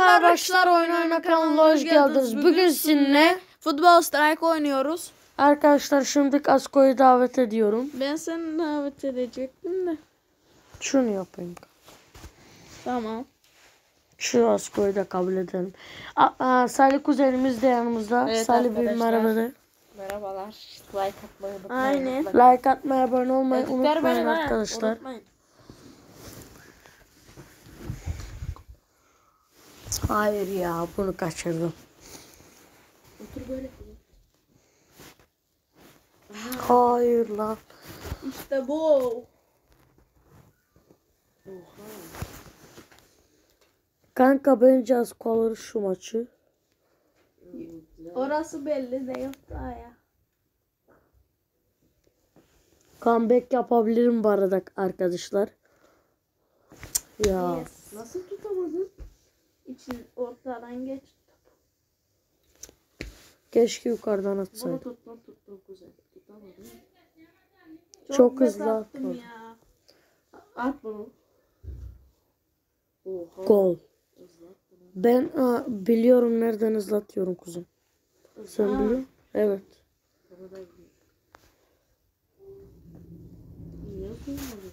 arkadaşlar, Oyun Oyna kanalına hoş geldiniz. Bugün sizinle Futbol Strike oynuyoruz. arkadaşlar şimdi Asko'yu davet ediyorum. Ben seni davet edecektim de. Şunu yapayım. Tamam. Şu Asko'yu da kabul edelim. Salih kuzenimiz de yanımızda. Evet, Salih bir arkadaşlar. merhaba de. Merhabalar. Like atmayı unutmayın. Aynen. Like atmayı, abone olmayı Ekber unutmayın benim, ha. arkadaşlar. Unutmayın. Hayır ya, bunu kaçırdım. Otur böyle. Hayır lan. İşte bu. Oha. Kanka bence Asko alır şu maçı. Orası belli değil daha ya. Comeback yapabilirim bu arada arkadaşlar. Ya. Yes. Nasıl tutamadın? İçin ortadan geç. Keşke yukarıdan Bunu atsaydım. tuttum kuzen. Tutamadın. Çok bet hızlı attım atmadı. ya. At bunu. Oha. Gol. Hızlı at bunu. Ben biliyorum nereden hızlatıyorum kuzum. Sen Aa. biliyor musun? Evet. Bana da gidiyor. Niye yapıyorsun?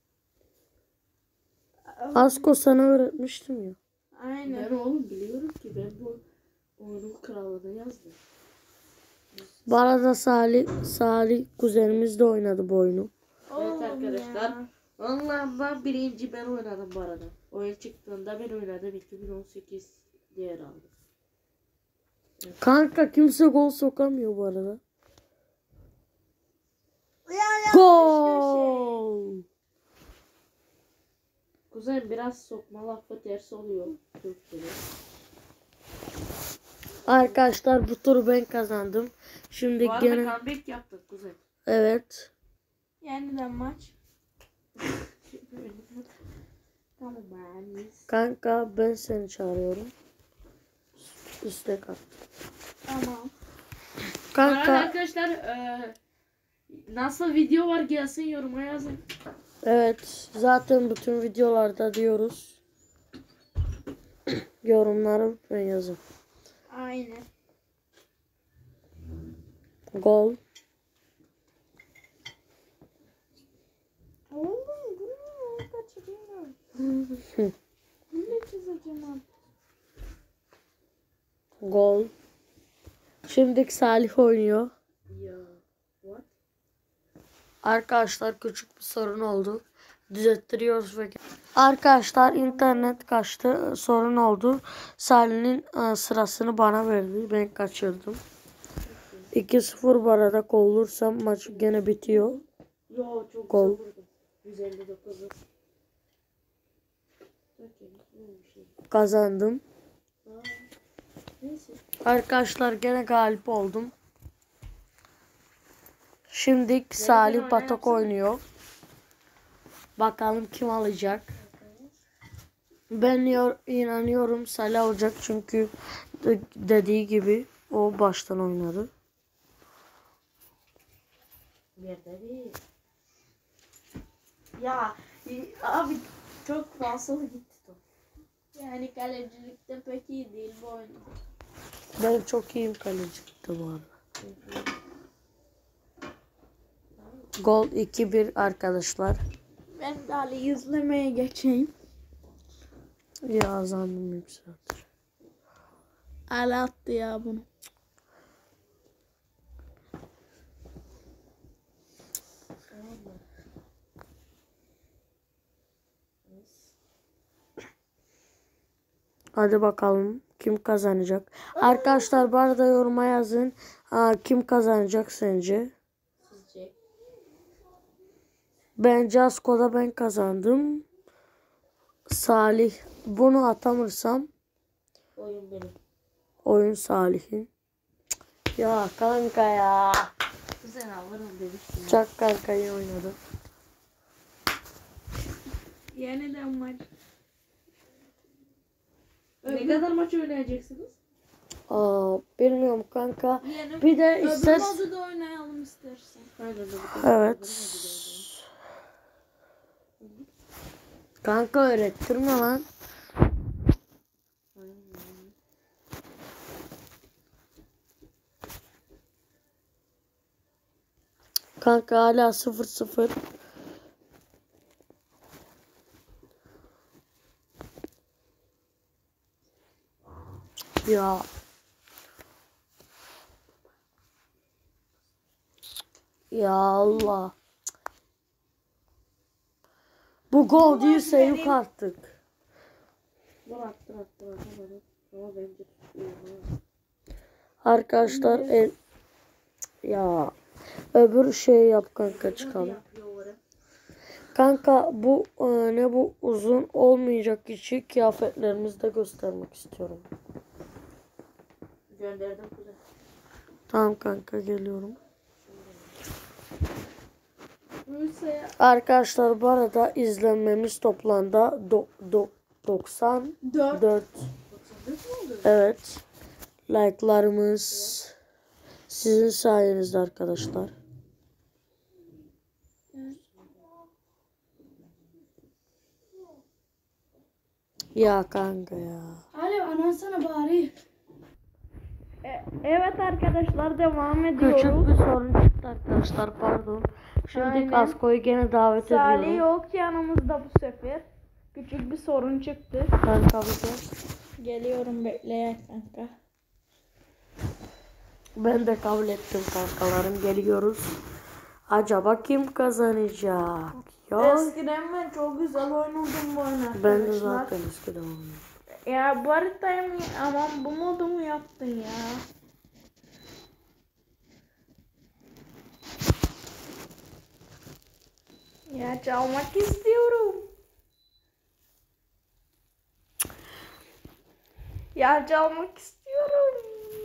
Asko sana öğretmiştim ya. Aynen. Ben oğlum biliyorum ki ben bu oyunun kralını yazdım. Bu arada Salih kuzenimiz de oynadı bu oyunu. Oğlum arkadaşlar. ya. Onlardan birinci ben oynadım bu arada. Oyun çıktığında ben oynadım. 2018 diğer aldım. Kanka kimse gol sokamıyor bu arada. Ya, Gol! Kuzen biraz sokma lafı ters oluyor Türkçe'de. Arkadaşlar bu turu ben kazandım. Şimdi Bu arada gene comeback yaptık kuzen. evet. Yeniden maç. Tamam ben. Kanka ben seni çağırıyorum. İstek at. Tamam. Bu arada Kanka arkadaşlar nasıl video var gelsin yoruma yazın. evet, zaten bütün videolarda diyoruz. Yorumları ben yazın. Aynen. Gol. Oğlum bu ne? Kaçırıyorum. Ne çizeceğim abi? Gol. Şimdi Salih oynuyor. Ya. What? Arkadaşlar küçük bir sorun oldu. Düzelttiriyoruz ve arkadaşlar internet kaçtı. Sorun oldu. Salih'in sırasını bana verdi. Ben kaçırdım. 2-0 bu arada gol olursam maç gene bitiyor. Yo çok Gol. güzel vurdu. 159. Kazandım. Neyse. Arkadaşlar gene galip oldum. Şimdi Salih Batok oynuyor. Bakalım kim alacak. Ben inanıyorum Salih alacak çünkü dediği gibi o baştan oynadı. Yerde değil. Ya abi çok fazla gitti top. Yani kalecilikte pek iyi değil bu oyun. Ben çok iyiyim kalecilikte bu arada. Gol 2-1 arkadaşlar. Ben de Ali izlemeye geçeyim. Ya zandım yükseltir. Ali attı ya bunu. Hadi bakalım kim kazanacak. Arkadaşlar bu arada yoruma yazın. Kim kazanacak sence? Sizce? Bence Asko'da ben kazandım. Salih bunu atamırsam Oyun benim. oyun Salih'in. Ya kanka ya. Kuzen alırım demiştim. Çok kanka iyi oynadı. Yeniden maç. Ne kadar maç oynayacaksınız? Bilmiyorum kanka. Yeni, Bir de öbür ister. modu da oynayalım istersen. Aynen öyle. Evet. Kanka öğrettirme lan. Aynen. Kanka hala 0-0. Ya. Ya Allah. Bu gol değilse yok artık. Gol attır. Ama bence Arkadaşlar ya öbür şey yap kanka çıkalım. Kanka bu ne bu uzun olmayacak için kıyafetlerimizi de göstermek istiyorum. Gönderdim kuzen. Tamam kanka geliyorum. Rusya'ya Arkadaşlar bu arada izlenmemiz toplamda 94. 4. Evet. Like'larımız sizin sayenizde arkadaşlar. Ya kanka ya. Alo anansana bari. Evet arkadaşlar devam ediyoruz. Küçük bir sorun çıktı arkadaşlar pardon. Şimdi Aynen. Kasko'yu gene davet Salih ediyorum. yok yanımızda bu sefer. Küçük bir sorun çıktı. Kanka bir de. Geliyorum bekleyen kanka. Ben de kabul ettim kankalarım geliyoruz. Acaba kim kazanacak? Ya Eskiden ben çok güzel oynadım bu oyunu arkadaşlar. ben de zaten eskiden oynadım. Ya bu haritayı mı aman bu modu mu yaptın ya? Ya çalmak istiyorum. Ya çalmak istiyorum.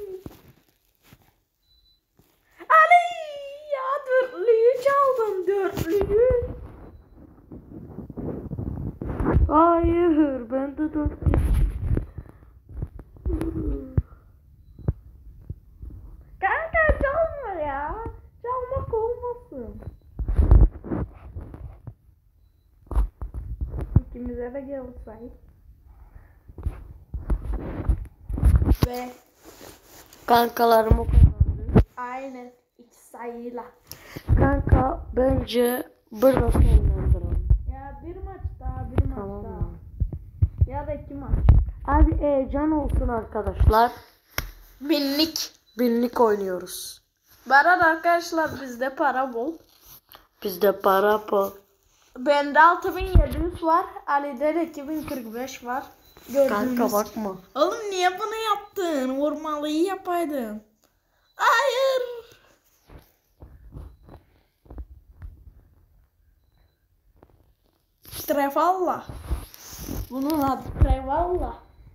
Ali ya dörtlüyü çaldım dörtlüyü. Hayır ben de 4. Kanka çalma ya. Çalmak olmasın. İkimize de gelsaydı. Ve Kankalarım o kadardı. aynen 2 sayıyla. Kanka bence burada sonlandıralım. Ya bir maç daha bir maç Tamam daha. mı? Ya da 2 maç. Hadi heyecan olsun arkadaşlar. Binlik oynuyoruz. Bu arada arkadaşlar bizde para bol. Bizde para bol. Bende 6700 var. Ali'de de 2045 var. Gördüğünüz. Kanka bakma. Oğlum niye bunu yaptın? Vurmalıyı yapaydın. Hayır. Trevalla. Bunun adı Trevalla.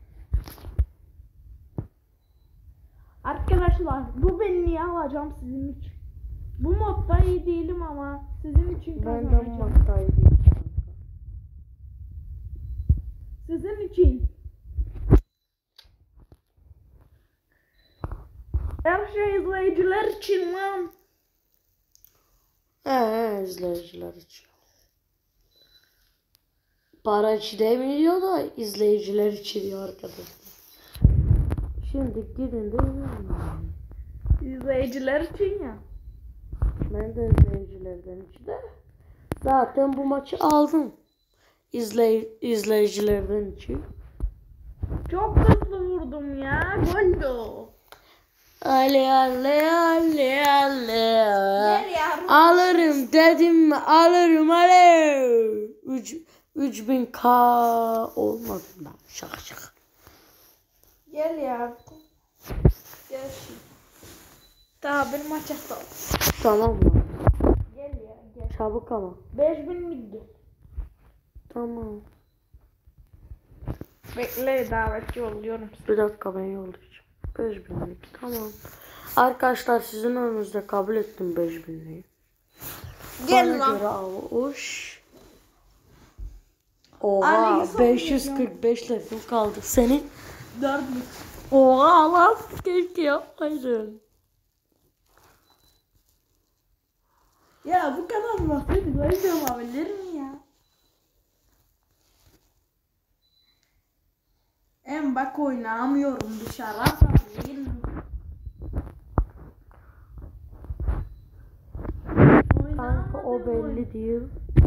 Arkadaşlar bu ben niye alacağım sizin için? Bu modda iyi değilim ama sizin için Ben de kazanacağım. maktaydım. Sizin için. Her şey izleyiciler için lan. İzleyiciler için. Para için demiyor da izleyiciler için diyor arkadaşlar. Şimdi gidin de izleyin. İzleyiciler için ya. Ben de izleyicilerden için de. Zaten bu maçı aldım. İzleyicilerden için. Çok hızlı vurdum ya. Goldü o. Ale ale ale ale. Gel yavrum. Alırım dedim mi? Alırım ale. 3000K olmadı da. Şaka. Gel ya. Gel şimdi. Daha bir maç atalım. Tamam mı? Gel ya gel. Çabuk ama. 5000'lik gel. Tamam. Bekle davetçi oluyorum. Bir dakika ben yollayacağım. 5000'lik tamam. Arkadaşlar sizin önünüzde kabul ettim 5000'liği. Gel Bana lan. göre avuç. Oha Ali, son 545 lafım kaldı. Senin 4 oha lan keşke yapmaydın. Ya bu kadar basit böyle yapabilir mi ya? Bak oynamıyorum dışarı atabilir mi? o belli değil.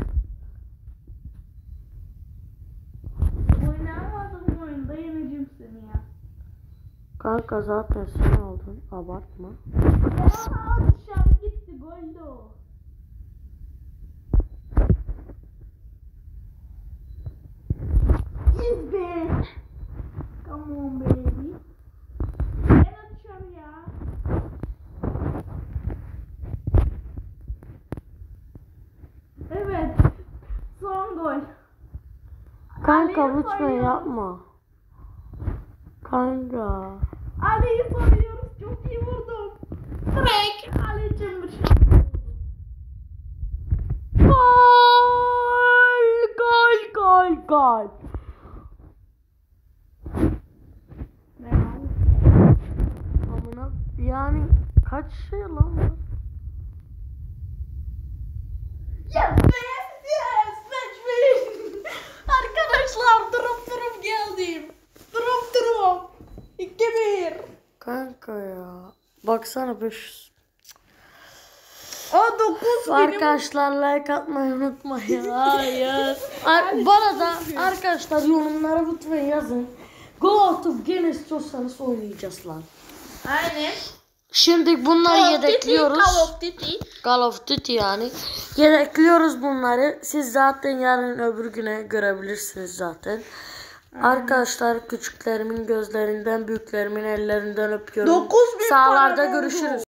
Oynayamadığım oyunda yeneceğim seni ya. Kanka zaten sen aldın. Abartma. Aa, dışarı gitti gol de o. Yes be. Come on baby. Gel dışarı ya. Evet. Son gol. Kanka Ali'yi lütfen soruyoruz. yapma. Kanka. Ali'yi soruyoruz. Çok iyi vurdum. Direkt Ali'cim bir şans oldu. Gol. Amına yani kaç şey lan bu? Yes, match. Arkadaşlar durup geldim. Durup. 2-1. Kanka ya. Baksana 500. O 9 benim. Arkadaşlar like atmayı unutmayın. Hayır. Bu arada arkadaşlar yorumlara lütfen yazın. Go atıp gene istiyorsanız oynayacağız lan. Aynen. Şimdi bunları yedekliyoruz. Call of Duty. Call of Duty yani. Yedekliyoruz bunları. Siz zaten yarın öbür güne görebilirsiniz zaten. Arkadaşlar küçüklerimin gözlerinden, büyüklerimin ellerinden öpüyorum. 9.000 Sağlarda param oldu. görüşürüz.